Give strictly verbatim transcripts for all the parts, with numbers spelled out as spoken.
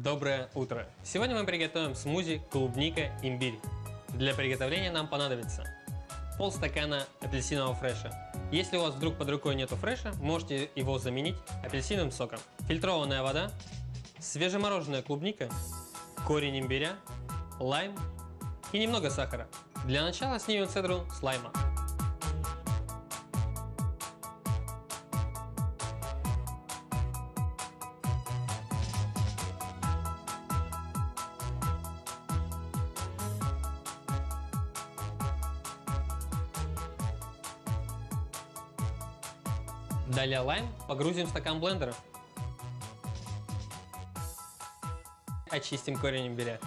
Доброе утро! Сегодня мы приготовим смузи клубника-имбирь. Для приготовления нам понадобится полстакана апельсинового фреша. Если у вас вдруг под рукой нету фреша, можете его заменить апельсиновым соком. Фильтрованная вода, свежемороженая клубника, корень имбиря, лайм и немного сахара. Для начала снимем цедру с лайма. Далее лайм погрузим в стакан блендера. Очистим корень имбиря.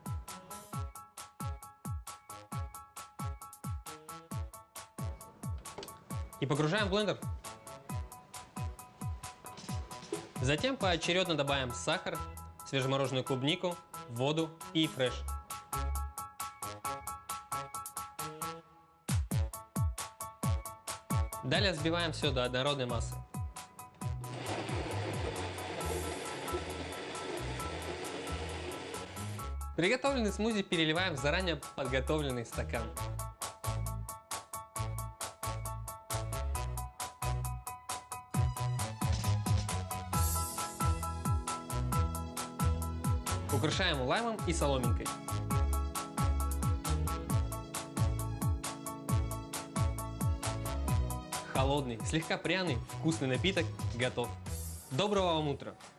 И погружаем в блендер. Затем поочередно добавим сахар, свежемороженую клубнику, воду и фреш. Далее взбиваем все до однородной массы. Приготовленный смузи переливаем в заранее подготовленный стакан. Украшаем лаймом и соломинкой. Холодный, слегка пряный, вкусный напиток готов. Доброго вам утра!